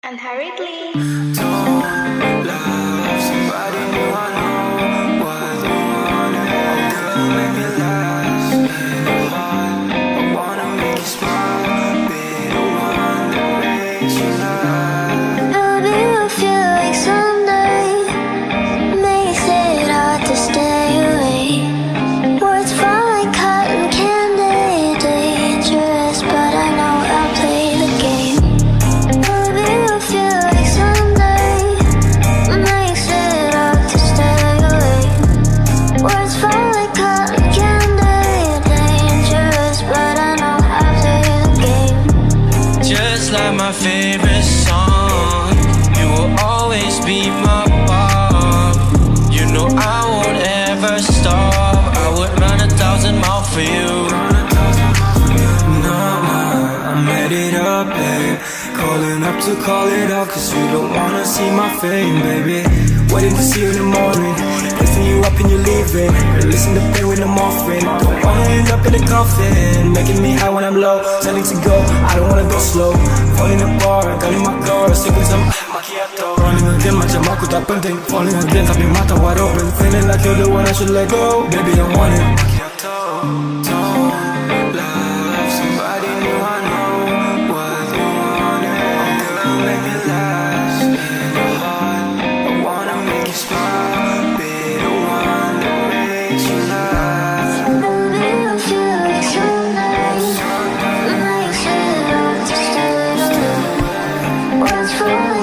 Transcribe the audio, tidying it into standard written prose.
and hurriedly. Don't love somebody new, I know what they wanted. Girl, make me last in your heart. I wanna make you smile, be the one that makes you laugh. Maybe I feel like someday makes it hard to stay away. Words fall like cotton candy, dangerous, but I know I'll play the game. Maybe I feel like someday makes it hard to stay away. Words fall like cotton candy, dangerous, but I know I'll play the game. Just like my favorite song, you will always be my bomb. You know I won't ever stop. I would run 1,000 miles for you. No, I'm headed up, babe. Calling up to call it off, cause you don't wanna see my fame, baby. Waiting to see you in the morning, lifting you up and you're leaving. Listen to pain when I'm offering. Don't wanna end up in a coffin, making me high when I'm low. Telling to go, I don't wanna go slow. Falling apart, got in my car, sipping some macchiato. Running again, macchiato, that penting. Falling again, tapping my mouth wide open. Feeling like you're the one I should let go. Baby, I want it. Macchiato. Don't love somebody new, I know what they wanted. Girl, make me last in your heart. I wanna make you smile, be the one that makes you laugh. Maybe I feel like someday makes it hard to stay away. Words fall